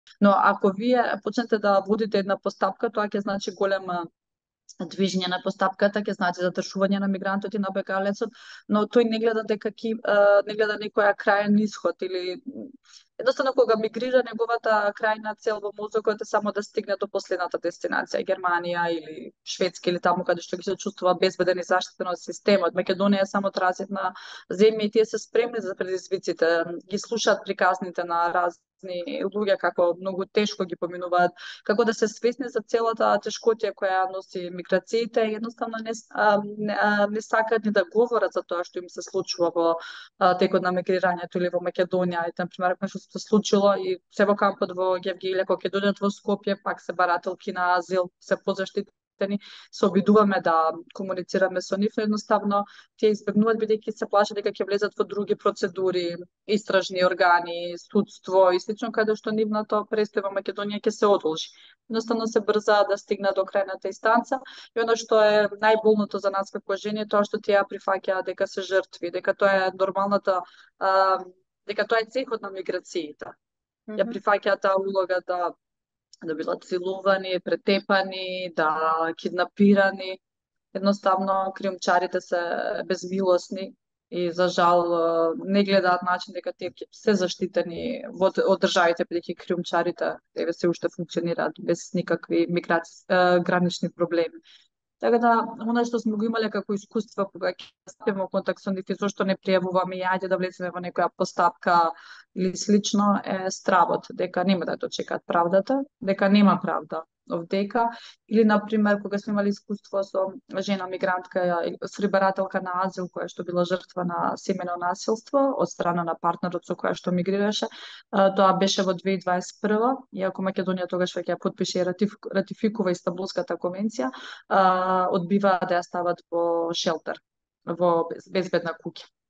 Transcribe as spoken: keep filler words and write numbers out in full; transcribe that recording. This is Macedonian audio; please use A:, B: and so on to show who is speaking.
A: Но ако вие почнете да водите една постапка, тоа ќе значи голема движење на постапката, ќе значи задржување на мигрантот и на бегалецот, но тој не гледа дека ки, а, не гледа некоја крајен исход или едноставно кога мигрира неговата крајна цел во мозокот е само да стигне до последната дестинација, Германија или Шведска или таму каде што ги се чувствува безбеден и заштитен од системот. Македонија е само транзитна земја и тие се спремни за предизвиците, ги слушаат приказните на разни луѓе како многу тешко ги поминуваат, како да се свесни за целата тешкотија која носи миграциите, едноставно не, а, не, а, не сакаат ни да говорат за тоа што им се случува во а, текот на мигрирањето или во Македонија. И, например, што се случило и се во кампот во Гевгелија, кога ќе дојдат во Скопје, пак се барателки на азил, се позаштитени, се обидуваме да комуницираме со нив, но едноставно тие избегнуваат бидејќи се плашат дека ќе влезат во други процедури, истражни органи, судство и слично, каде што нивното престој во Македонија ќе се одолжи. Едноставно се брза да стигнат до крајната инстанца и оно што е најболното за нас како жени е тоа што тие ја прифаќаат дека се жртви, дека тоа е нормалната а, дека тоа е цехот на миграциите. Ја
B: Мгм.
A: прифаќаат таа улога да да билат силувани, претепани, да киднапирани. Едноставно криумчарите се безмилосни и за жал не гледаат начин дека тие ќе се заштитени во од државите бидејќи криумчарите еве се уште функционираат без никакви миграци гранични проблеми. Така да, она што сме го имале како искуство кога ќе стапиме во контакт со нив и зошто не пријавуваме и ајде да влеземе во некоја постапка или слично е стравот дека нема да дочекаат правдата, дека нема правда овдека или на пример кога сме имали искуство со жена мигрантка срибарателка на азил која што била жртва на семено насилство од страна на партнерот со која што мигрираше. Тоа беше во две илјади дваесет и прва, иако Македонија тогаш веќе ја потпише и ратификува Истанбулската конвенција, а, одбиваат да ја стават во шелтер, во безбедна куќа.